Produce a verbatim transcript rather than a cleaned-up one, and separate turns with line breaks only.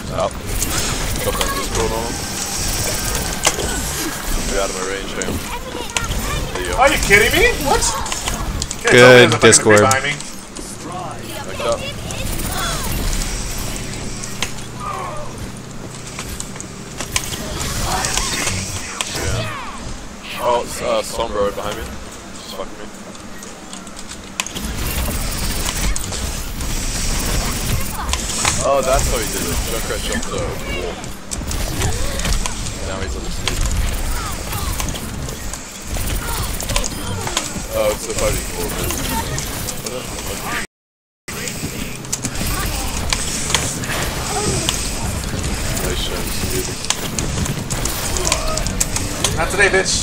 Out. Got that Discord on him. You're out of my range, fam. There you go.
Are you kidding me? What?
Good
Good
Discord.
Me.
Backed up. Yeah. Oh, it's uh, Sombra right behind me. Just fucking me. Oh, that's how he did it. Junkrat jumped the wall. Now he's on the sleep. Oh, it's the fighting wall. Nice chance, dude.
Not today, bitch.